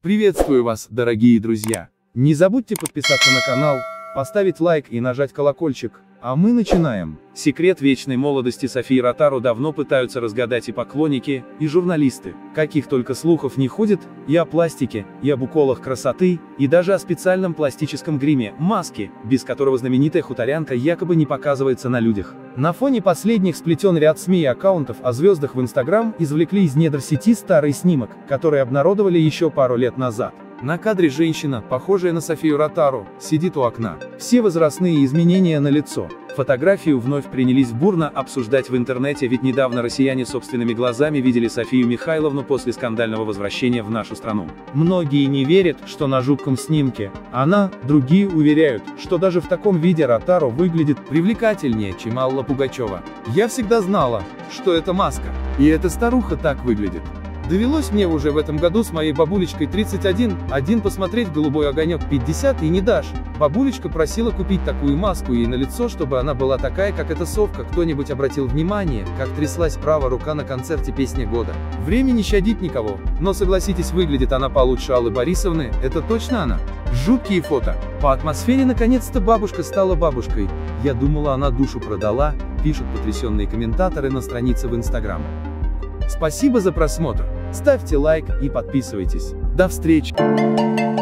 Приветствую вас, дорогие друзья! Не забудьте подписаться на канал, поставить лайк и нажать колокольчик, а мы начинаем. Секрет вечной молодости Софии Ротару давно пытаются разгадать и поклонники, и журналисты. Каких только слухов не ходит, и о пластике, и об уколах красоты, и даже о специальном пластическом гриме, маске, без которого знаменитая хуторянка якобы не показывается на людях. На фоне последних сплетен ряд СМИ и аккаунтов о звездах в Инстаграм извлекли из недр сети старый снимок, который обнародовали еще пару лет назад. На кадре женщина, похожая на Софию Ротару, сидит у окна. Все возрастные изменения на лицо. Фотографию вновь принялись бурно обсуждать в интернете, ведь недавно россияне собственными глазами видели Софию Михайловну после скандального возвращения в нашу страну. Многие не верят, что на жутком снимке она, другие уверяют, что даже в таком виде Ротару выглядит привлекательнее, чем Алла Пугачева. Я всегда знала, что это маска, и эта старуха так выглядит. Довелось мне уже в этом году с моей бабулечкой 31 посмотреть «Голубой огонек» 50 и не дашь. Бабулечка просила купить такую маску ей на лицо, чтобы она была такая, как эта совка. Кто-нибудь обратил внимание, как тряслась правая рука на концерте «Песня года»? Время не щадит никого, но согласитесь, выглядит она получше Аллы Борисовны, это точно она. Жуткие фото. По атмосфере наконец-то бабушка стала бабушкой. Я думала, она душу продала, пишут потрясенные комментаторы на странице в Инстаграм. Спасибо за просмотр. Ставьте лайк и подписывайтесь. До встречи!